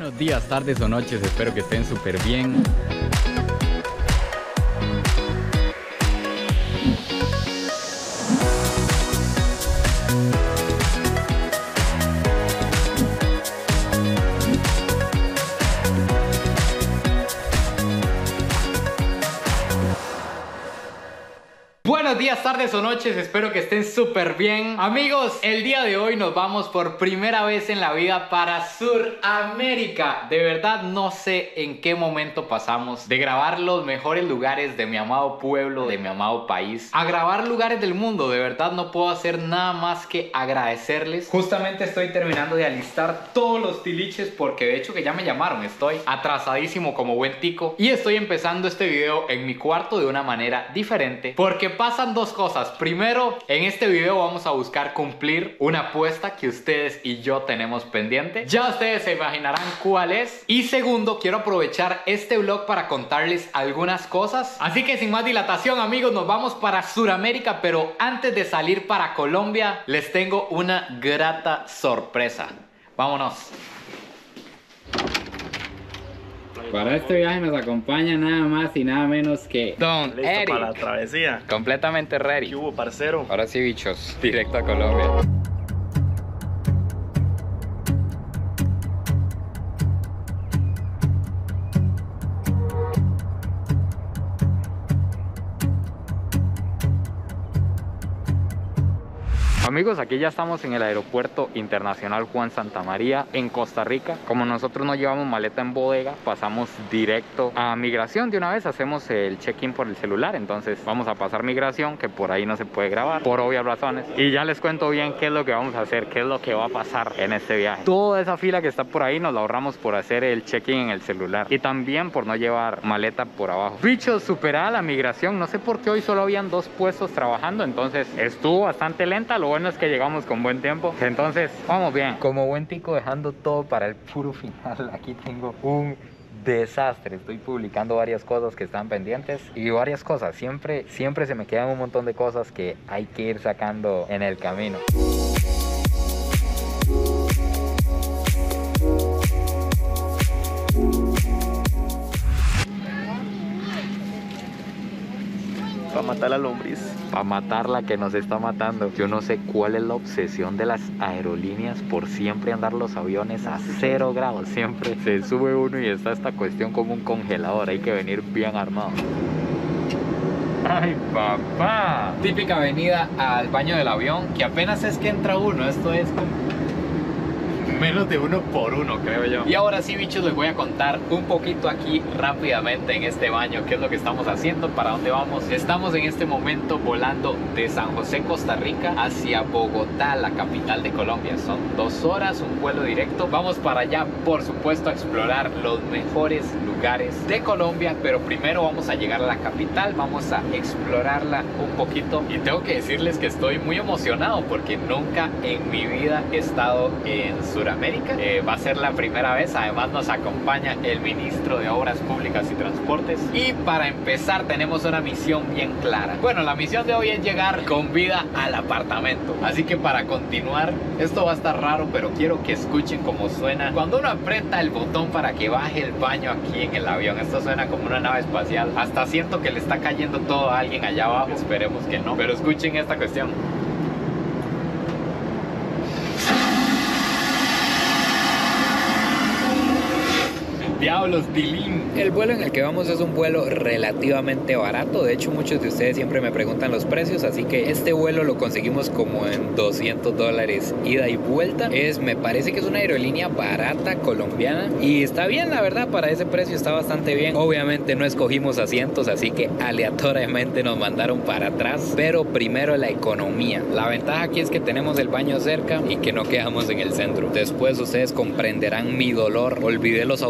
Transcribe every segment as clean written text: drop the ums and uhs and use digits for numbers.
Buenos días, tardes o noches, espero que estén súper bien. Buenos días, tardes o noches, espero que estén súper bien. Amigos, el día de hoy nos vamos por primera vez en la vida para Suramérica. De verdad no sé en qué momento pasamos de grabar los mejores lugares de mi amado pueblo, de mi amado país, a grabar lugares del mundo. De verdad no puedo hacer nada más que agradecerles. Justamente estoy terminando de alistar todos los tiliches porque de hecho que ya me llamaron. Estoy atrasadísimo como buen tico y estoy empezando este video en mi cuarto de una manera diferente porque pasan dos cosas. Primero, en este video vamos a buscar cumplir una apuesta que ustedes y yo tenemos pendiente. Ya ustedes se imaginarán cuál es. Y segundo, quiero aprovechar este vlog para contarles algunas cosas. Así que sin más dilatación, amigos, nos vamos para Suramérica. Pero antes de salir para Colombia, les tengo una grata sorpresa. Vámonos. Para este viaje nos acompaña nada más y nada menos que Don ¿Listo Eric. para la travesía? Completamente ready. ¿Qué hubo, parcero? Ahora sí, bichos, directo a Colombia. Amigos, aquí ya estamos en el aeropuerto internacional Juan Santamaría en Costa Rica. Como nosotros no llevamos maleta en bodega, pasamos directo a migración de una vez. Hacemos el check-in por el celular, entonces vamos a pasar migración, que por ahí no se puede grabar por obvias razones. Y ya les cuento bien qué es lo que vamos a hacer, qué es lo que va a pasar en este viaje. Toda esa fila que está por ahí nos la ahorramos por hacer el check-in en el celular y también por no llevar maleta por abajo. Bichos, superada la migración. No sé por qué hoy solo habían 2 puestos trabajando, entonces estuvo bastante lenta. Lo bueno es que llegamos con buen tiempo, entonces vamos bien. Como buen tico, dejando todo para el puro final. Aquí tengo un desastre. Estoy publicando varias cosas que están pendientes y varias cosas. Siempre se me quedan un montón de cosas que hay que ir sacando en el camino. Para matar la lombriz. Para matar la que nos está matando. Yo no sé cuál es la obsesión de las aerolíneas por siempre andar los aviones a 0 grados. Siempre se sube uno y está esta cuestión como un congelador. Hay que venir bien armado. ¡Ay, papá! Típica venida al baño del avión, que apenas es que entra uno. Esto es como menos de 1 por 1, creo yo. Y ahora sí, bichos, les voy a contar un poquito aquí rápidamente en este baño qué es lo que estamos haciendo, para dónde vamos. Estamos en este momento volando de San José, Costa Rica, hacia Bogotá, la capital de Colombia. Son 2 horas, un vuelo directo. Vamos para allá, por supuesto, a explorar los mejores lugares de Colombia, pero primero vamos a llegar a la capital, vamos a explorarla un poquito. Y tengo que decirles que estoy muy emocionado porque nunca en mi vida he estado en Suramérica. Va a ser la primera vez. Además nos acompaña el ministro de Obras Públicas y Transportes. Y para empezar tenemos una misión bien clara. Bueno, la misión de hoy es llegar con vida al apartamento. Así que para continuar, esto va a estar raro, pero quiero que escuchen cómo suena cuando uno aprieta el botón para que baje el baño aquí en el avión. Esto suena como una nave espacial. Hasta siento que le está cayendo todo a alguien allá abajo. Esperemos que no, pero escuchen esta cuestión. Diablos, Tilín. El vuelo en el que vamos es un vuelo relativamente barato. De hecho, muchos de ustedes siempre me preguntan los precios, así que este vuelo lo conseguimos como en $200 ida y vuelta. Me parece que es una aerolínea barata colombiana y está bien, la verdad. Para ese precio está bastante bien. Obviamente no escogimos asientos, así que aleatoriamente nos mandaron para atrás, pero primero la economía. La ventaja aquí es que tenemos el baño cerca y que no quedamos en el centro. Después ustedes comprenderán mi dolor. Olvidé los audífonos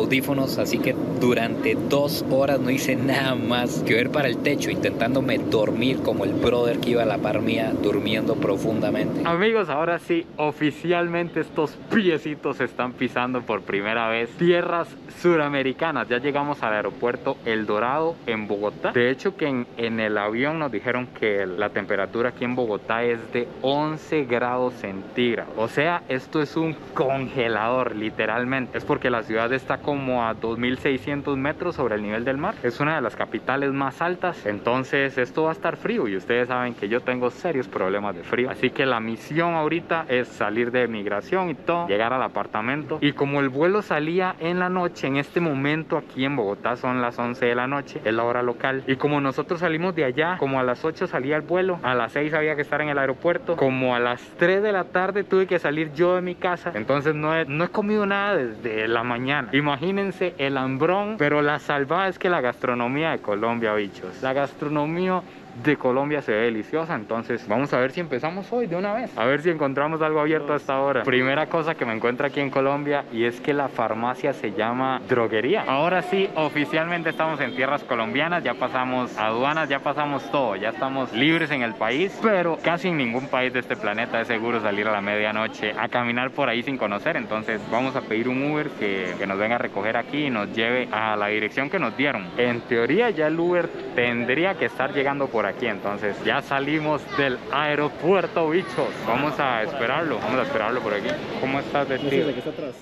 menos, así que durante 2 horas no hice nada más que ver para el techo, intentándome dormir como el brother que iba a la par mía, durmiendo profundamente. Amigos, ahora sí, oficialmente estos piecitos están pisando por primera vez tierras suramericanas. Ya llegamos al aeropuerto El Dorado en Bogotá. De hecho que en el avión nos dijeron que la temperatura aquí en Bogotá es de 11 grados centígrados. O sea, esto es un congelador, literalmente. Es porque la ciudad está como a 2600 metros sobre el nivel del mar. Es una de las capitales más altas. Entonces esto va a estar frío y ustedes saben que yo tengo serios problemas de frío. Así que la misión ahorita es salir de migración y todo, llegar al apartamento. Y como el vuelo salía en la noche, en este momento aquí en Bogotá son las 11 de la noche, es la hora local. Y como nosotros salimos de allá, como a las 8 salía el vuelo, a las 6 había que estar en el aeropuerto, como a las 3 de la tarde tuve que salir yo de mi casa. Entonces no he comido nada desde la mañana. Imagínense el hambrón, pero la salvada es que la gastronomía de Colombia, bichos, la gastronomía de Colombia se ve deliciosa. Entonces vamos a ver si empezamos hoy de una vez, a ver si encontramos algo abierto hasta ahora. Primera cosa que me encuentro aquí en Colombia, y es que la farmacia se llama droguería. Ahora sí, oficialmente estamos en tierras colombianas, ya pasamos aduanas, ya pasamos todo, ya estamos libres en el país, pero casi en ningún país de este planeta es seguro salir a la medianoche a caminar por ahí sin conocer. Entonces vamos a pedir un Uber que nos venga a recoger aquí y nos lleve a la dirección que nos dieron. En teoría ya el Uber tendría que estar llegando por aquí. Entonces ya salimos del aeropuerto, bichos. Vamos a esperarlo por aquí. ¿Cómo estás vestido? No sé, ¿de qué está atrás?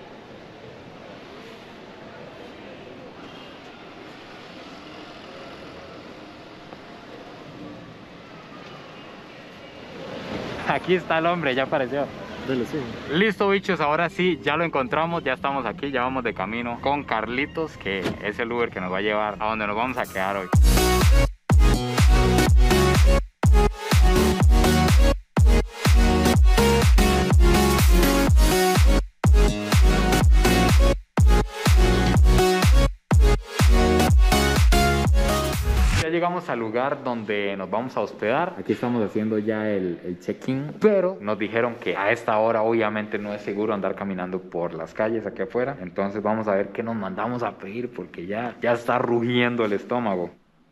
Aquí está el hombre, ya apareció. Dale, sí. Listo, bichos, ahora sí, ya lo encontramos, ya estamos aquí, ya vamos de camino con Carlitos, que es el Uber que nos va a llevar a donde nos vamos a quedar hoy. Llegamos al lugar donde nos vamos a hospedar. Aquí estamos haciendo ya el check-in, pero nos dijeron que a esta hora obviamente no es seguro andar caminando por las calles aquí afuera. Entonces vamos a ver qué nos mandamos a pedir, porque ya está rugiendo el estómago.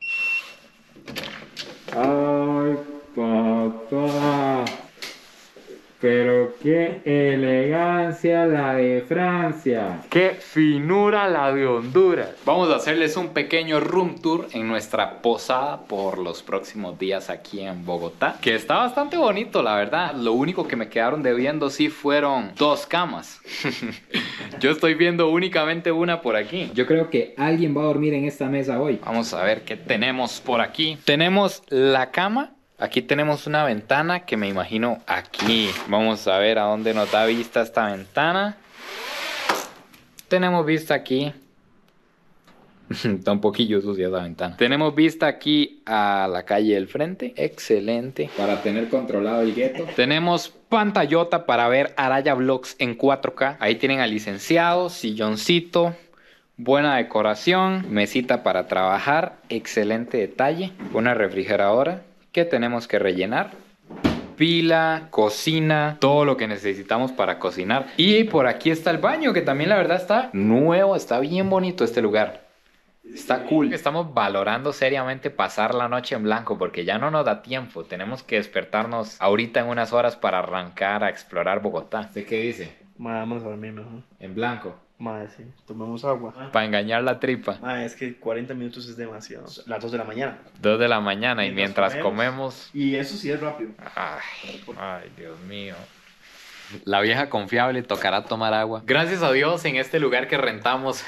Ay, papá, pero qué elegancia la de Francia, qué finura la de Honduras. Vamos a hacerles un pequeño room tour en nuestra posada por los próximos días aquí en Bogotá, que está bastante bonito, la verdad. Lo único que me quedaron debiendo sí fueron 2 camas. Yo estoy viendo únicamente una por aquí. Yo creo que alguien va a dormir en esta mesa hoy. Vamos a ver qué tenemos por aquí. Tenemos la cama. Aquí tenemos una ventana que me imagino aquí. Vamos a ver a dónde nos da vista esta ventana. Tenemos vista aquí. Está un poquillo sucia esa ventana. Tenemos vista aquí a la calle del frente. Excelente. Para tener controlado el gueto. Tenemos pantallota para ver Araya Vlogs en 4K. Ahí tienen al licenciado, silloncito. Buena decoración. Mesita para trabajar. Excelente detalle. Una refrigeradora que tenemos que rellenar, pila, cocina, todo lo que necesitamos para cocinar. Y por aquí está el baño, que también la verdad está nuevo, está bien bonito este lugar. Está cool. Estamos valorando seriamente pasar la noche en blanco porque ya no nos da tiempo. Tenemos que despertarnos ahorita en unas horas para arrancar a explorar Bogotá. ¿Usted qué dice? Vamos a dormir mejor. En blanco. Madre, sí. Tomemos agua. Para engañar la tripa. Madre, es que 40 minutos es demasiado. Las 2 de la mañana. 2 de la mañana y mientras comemos... Y eso sí es rápido. Ay, Dios mío. La vieja confiable tocará tomar agua. Gracias a Dios, en este lugar que rentamos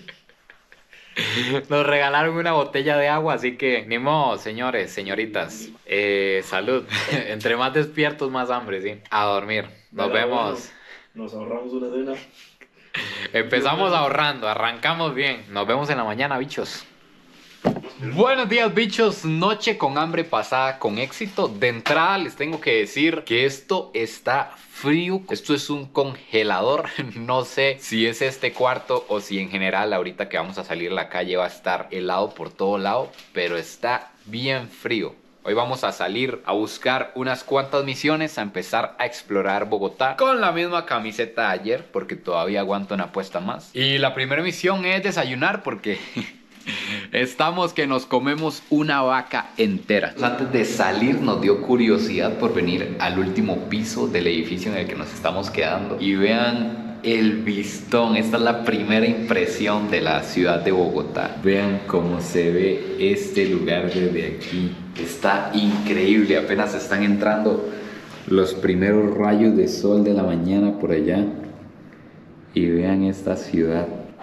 nos regalaron una botella de agua, así que ni modo, señores, señoritas. Salud. Entre más despiertos, más hambre, sí. A dormir. Nos vemos. Bueno, nos ahorramos una cena. Empezamos ahorrando, arrancamos bien. Nos vemos en la mañana, bichos. Buenos días, bichos. Noche con hambre pasada con éxito. De entrada les tengo que decir que esto está frío. Esto es un congelador. No sé si es este cuarto o si en general ahorita que vamos a salir a la calle va a estar helado por todo lado, pero está bien frío. Hoy vamos a salir a buscar unas cuantas misiones, a empezar a explorar Bogotá con la misma camiseta de ayer, porque todavía aguanto una apuesta más. Y la primera misión es desayunar porque estamos que nos comemos una vaca entera. Antes de salir nos dio curiosidad por venir al último piso del edificio en el que nos estamos quedando. Y vean el vistón, esta es la primera impresión de la ciudad de Bogotá. Vean cómo se ve este lugar desde aquí. Está increíble, apenas están entrando los primeros rayos de sol de la mañana por allá. Y vean esta ciudad.